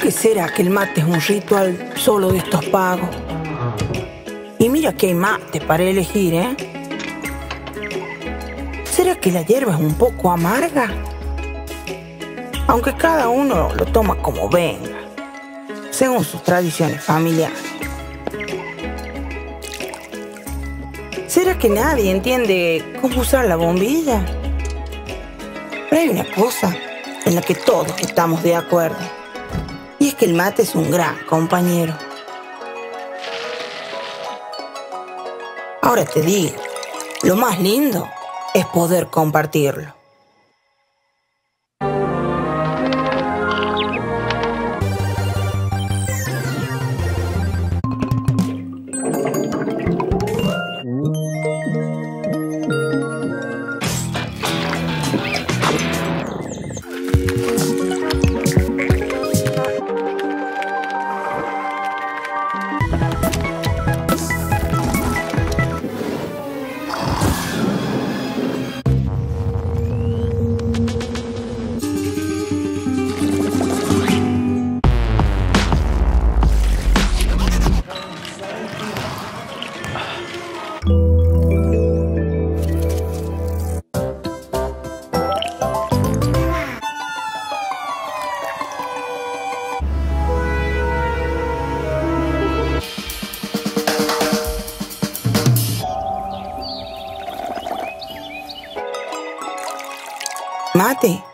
qué será que el mate es un ritual solo de estos pagos? Y mira que hay mate para elegir, ¿eh? ¿Será que la hierba es un poco amarga? Aunque cada uno lo toma como venga, según sus tradiciones familiares. ¿Será que nadie entiende cómo usar la bombilla? Pero hay una cosa en la que todos estamos de acuerdo, y es que el mate es un gran compañero. Ahora te digo, lo más lindo es poder compartirlo. Mate.